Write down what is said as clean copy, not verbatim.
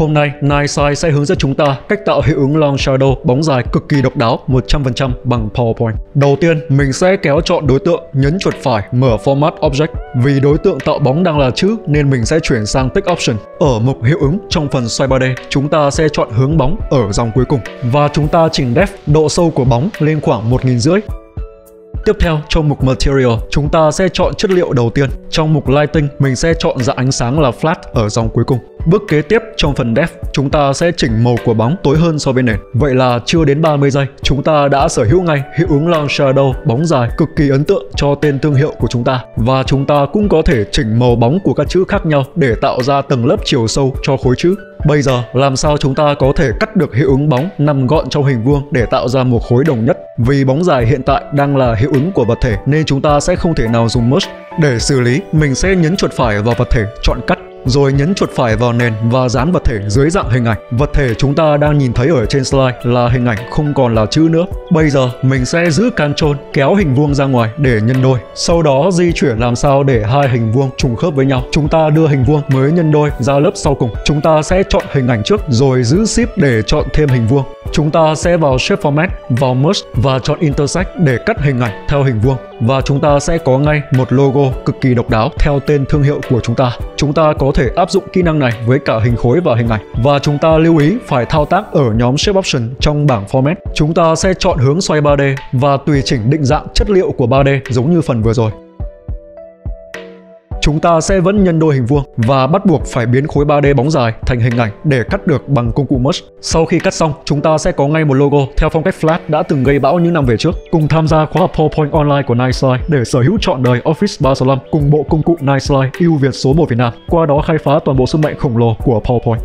Hôm nay, Nightside sẽ hướng dẫn chúng ta cách tạo hiệu ứng Long Shadow bóng dài cực kỳ độc đáo 100% bằng PowerPoint. Đầu tiên, mình sẽ kéo chọn đối tượng, nhấn chuột phải, mở Format Object. Vì đối tượng tạo bóng đang là chữ nên mình sẽ chuyển sang Text Option. Ở mục hiệu ứng trong phần xoay 3D, chúng ta sẽ chọn hướng bóng ở dòng cuối cùng. Và chúng ta chỉnh depth, độ sâu của bóng lên khoảng 1500. Tiếp theo, trong mục Material, chúng ta sẽ chọn chất liệu đầu tiên. Trong mục Lighting, mình sẽ chọn dạng ánh sáng là Flat ở dòng cuối cùng. Bước kế tiếp, trong phần Depth, chúng ta sẽ chỉnh màu của bóng tối hơn so với nền. Vậy là chưa đến 30 giây, chúng ta đã sở hữu ngay hiệu ứng Long Shadow bóng dài cực kỳ ấn tượng cho tên thương hiệu của chúng ta. Và chúng ta cũng có thể chỉnh màu bóng của các chữ khác nhau để tạo ra tầng lớp chiều sâu cho khối chữ. Bây giờ, làm sao chúng ta có thể cắt được hiệu ứng bóng nằm gọn trong hình vuông để tạo ra một khối đồng nhất? Vì bóng dài hiện tại đang là hiệu ứng của vật thể nên chúng ta sẽ không thể nào dùng Merge. Để xử lý, mình sẽ nhấn chuột phải vào vật thể, chọn cắt, rồi nhấn chuột phải vào nền và dán vật thể dưới dạng hình ảnh. Vật thể chúng ta đang nhìn thấy ở trên slide là hình ảnh, không còn là chữ nữa. Bây giờ mình sẽ giữ Ctrl kéo hình vuông ra ngoài để nhân đôi. Sau đó di chuyển làm sao để hai hình vuông trùng khớp với nhau. Chúng ta đưa hình vuông mới nhân đôi ra lớp sau cùng. Chúng ta sẽ chọn hình ảnh trước rồi giữ Shift để chọn thêm hình vuông. Chúng ta sẽ vào Shape Format, vào Merge và chọn Intersect để cắt hình ảnh theo hình vuông. Và chúng ta sẽ có ngay một logo cực kỳ độc đáo theo tên thương hiệu của chúng ta. Chúng ta có thể áp dụng kỹ năng này với cả hình khối và hình ảnh. Và chúng ta lưu ý phải thao tác ở nhóm Shape Option trong bảng Format. Chúng ta sẽ chọn hướng xoay 3D và tùy chỉnh định dạng chất liệu của 3D giống như phần vừa rồi. Chúng ta sẽ vẫn nhân đôi hình vuông và bắt buộc phải biến khối 3D bóng dài thành hình ảnh để cắt được bằng công cụ Merge. Sau khi cắt xong, chúng ta sẽ có ngay một logo theo phong cách Flash đã từng gây bão những năm về trước. Cùng tham gia khóa học PowerPoint online của Nightside để sở hữu trọn đời Office 365 cùng bộ công cụ Nightside ưu việt số 1 Việt Nam. Qua đó khai phá toàn bộ sức mạnh khổng lồ của PowerPoint.